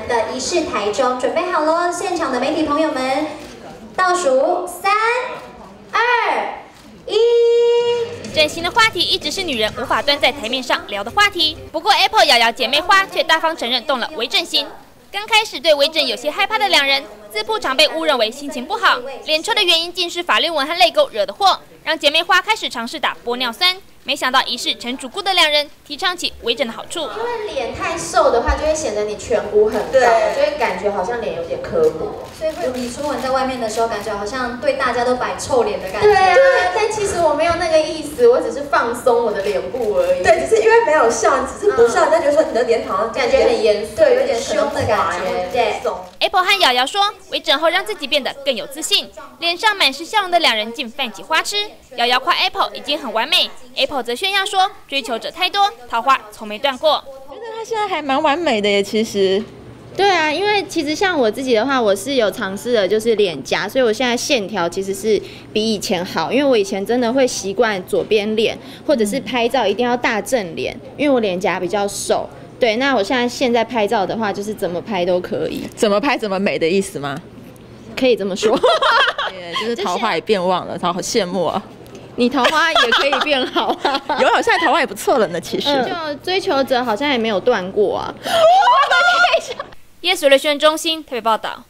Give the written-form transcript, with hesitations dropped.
的仪式台中，准备好喽！现场的媒体朋友们，倒数3、2、1。 整形的话题一直是女人无法端在台面上聊的话题。不过 Apple 瑶瑶姐妹花却大方承认动了微整形。刚开始对微整有些害怕的两人，自曝常被误认为心情不好，脸臭的原因竟是法令纹和泪沟惹的祸，让姐妹花开始尝试打玻尿酸。没想到一世成主顾的两人提倡起微整的好处。 因为脸太瘦的话，就会显得你颧骨很高，就会感觉好像脸有点刻薄， 所以会你出门在外面的时候，感觉好像对大家都摆臭脸的感觉。 对啊，但其实我没有那个意思，我只是放松我的脸部而已。 对，只是因为没有笑，只是不笑，人家觉得说你的脸好像感觉很严肃， 对，有点凶的感觉。 对。 Apple 和瑶瑶说，微整后让自己变得更有自信，脸上满是笑容的两人竟泛起花痴。瑶瑶夸 Apple 已经很完美 ，Apple 则炫耀说，追求者太多，桃花从没断过。 我觉得他现在还蛮完美的耶，其实。 对啊，因为其实像我自己的话，我是有尝试的，就是脸颊，所以我现在线条其实是比以前好。因为我以前真的会习惯左边脸，或者是拍照一定要大正脸，因为我脸颊比较瘦。对，那我现在拍照的话，就是怎么拍都可以， 怎么拍怎么美的意思吗？ 可以这么说。 就是桃花也变旺了，好羡慕啊！ 你桃花也可以变好啊。 有，现在桃花也不错了呢，其实。 就追求者好像也没有断过啊。 耶随了宣中心特别报道。